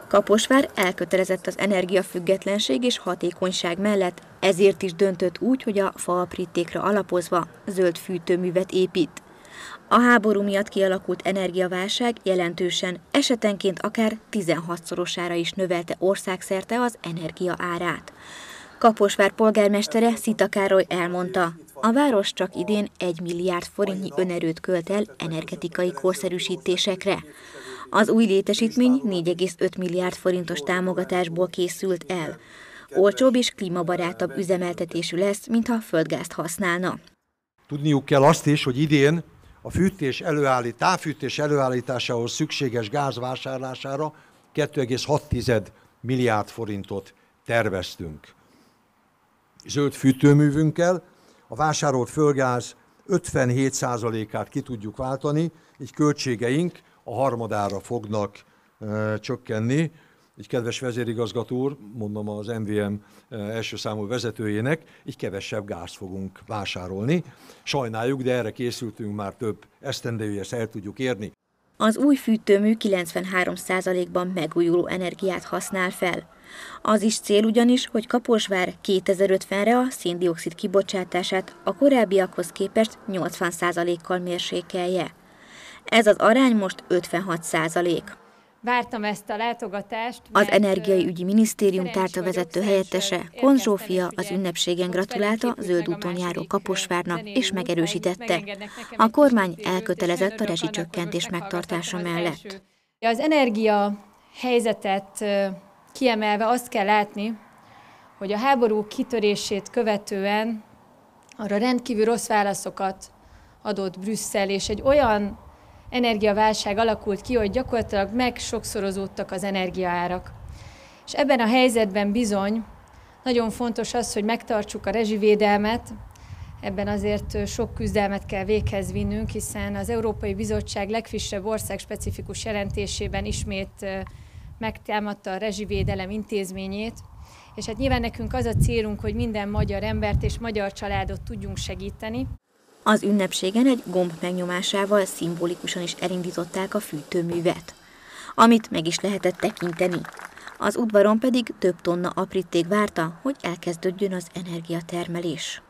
Kaposvár elkötelezett az energiafüggetlenség és hatékonyság mellett, ezért is döntött úgy, hogy a faaprítékra alapozva zöld fűtőművet épít. A háború miatt kialakult energiaválság jelentősen, esetenként akár 16-szorosára is növelte országszerte az energia árát. Kaposvár polgármestere, Szita Károly elmondta, a város csak idén 1 milliárd forintnyi önerőt költ el energetikai korszerűsítésekre. Az új létesítmény 4,5 milliárd forintos támogatásból készült el. Olcsóbb és klímabarátabb üzemeltetésű lesz, mintha földgázt használna. Tudniuk kell azt is, hogy idén a távfűtés előállításához szükséges gáz vásárlására 2,6 milliárd forintot terveztünk. Zöld fűtőművünkkel a vásárolt földgáz 57%-át ki tudjuk váltani, így költségeink a harmadára fognak csökkenni. Így kedves vezérigazgató úr, mondom az MVM első számú vezetőjének, így kevesebb gázt fogunk vásárolni. Sajnáljuk, de erre készültünk már több esztendője, ezt el tudjuk érni. Az új fűtőmű 93%-ban megújuló energiát használ fel. Az is cél ugyanis, hogy Kaposvár 2050-re a szén-dioxid kibocsátását a korábbiakhoz képest 80%-kal mérsékelje. Ez az arány most 56%. Vártam ezt a látogatást. Az Energiai Ügyi Minisztérium tárcavezető helyettese, Konz Zsófia az ünnepségen gratulálta zöld úton járó Kaposvárnak és megerősítette. A kormány elkötelezett a rezsicsökkentés megtartása mellett. Az energia helyzetet kiemelve azt kell látni, hogy a háború kitörését követően arra rendkívül rossz válaszokat adott Brüsszel, és egy olyan energiaválság alakult ki, hogy gyakorlatilag megsokszorozódtak az energiaárak. És ebben a helyzetben bizony nagyon fontos az, hogy megtartsuk a rezsivédelmet, ebben azért sok küzdelmet kell véghez vinnünk, hiszen az Európai Bizottság legfrissebb országspecifikus jelentésében ismét megtámadta a rezsivédelem intézményét, és hát nyilván nekünk az a célunk, hogy minden magyar embert és magyar családot tudjunk segíteni. Az ünnepségen egy gomb megnyomásával szimbolikusan is elindították a fűtőművet, amit meg is lehetett tekinteni. Az udvaron pedig több tonna apríték várta, hogy elkezdődjön az energiatermelés.